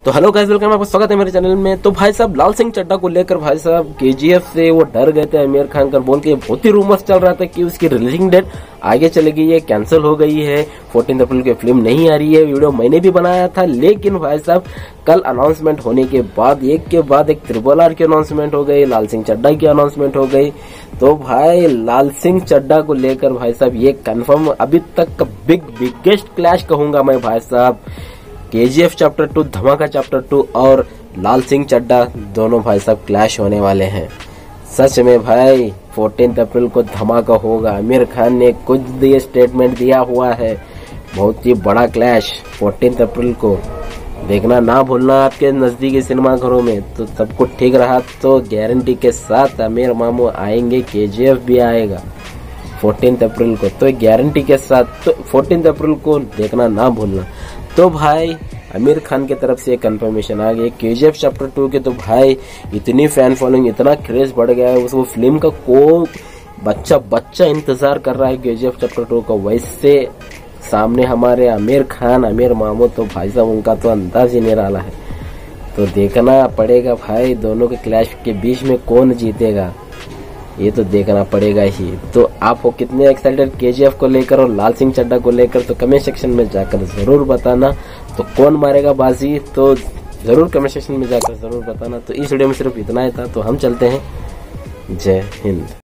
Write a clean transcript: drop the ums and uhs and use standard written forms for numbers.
तो hello guys, welcome, आपका स्वागत है मेरे चैनल में। तो भाई साहब, लाल सिंह चड्ढा को लेकर भाई साहब केजीएफ से वो डर गए थे आमिर खान कर बोल के बहुत ही रूमर्स चल रहा था कि उसकी रिलीजिंग डेट आगे चली गई है, कैंसिल हो गई है, 14 अप्रैल की फिल्म नहीं आ रही है। वीडियो मैंने भी बनाया था, लेकिन भाई साहब कल अनाउंसमेंट होने के बाद एक के बाद एक RRR की अनाउंसमेंट हो गई, लाल सिंह चड्ढा की अनाउंसमेंट हो गई। तो भाई लाल सिंह चड्ढा को लेकर भाई साहब ये कंफर्म अभी तक का बिगेस्ट क्लैश कहूंगा मैं भाई साहब। केजीएफ चैप्टर 2, धमाका चैप्टर 2 और लाल सिंह चड्ढा दोनों भाई साहब क्लैश होने वाले हैं। सच में भाई 14 अप्रैल को धमाका होगा। आमिर खान ने कुछ दिए स्टेटमेंट दिया हुआ है, बहुत ही बड़ा क्लैश 14 अप्रैल को देखना ना भूलना आपके नजदीकी सिनेमा घरों में। तो सब कुछ ठीक रहा तो गारंटी के साथ आमिर मामू आएंगे, केजीएफ भी आएगा 14 अप्रैल को, तो गारंटी के साथ। तो 14 अप्रैल को देखना ना भूलना। तो भाई आमिर खान की तरफ से कंफर्मेशन आ गई केजीएफ चैप्टर 2 के। तो भाई इतनी फैन फॉलोइंग, इतना क्रेज बढ़ गया है उसको फिल्म का, को बच्चा इंतजार कर रहा है केजीएफ चैप्टर 2 का। वैसे सामने हमारे आमिर खान, आमिर मामू, तो भाई साहब उनका तो अंदाज ही निराला है। तो देखना पड़ेगा भाई दोनों के क्लैश के बीच में कौन जीतेगा, ये तो देखना पड़ेगा ही। तो आप हो कितने एक्साइटेड केजीएफ को लेकर और लाल सिंह चड्ढा को लेकर, तो कमेंट सेक्शन में जाकर जरूर बताना। तो कौन मारेगा बाजी, तो जरूर कमेंट सेक्शन में जाकर जरूर बताना। तो इस वीडियो में सिर्फ इतना ही था, तो हम चलते हैं। जय हिंद।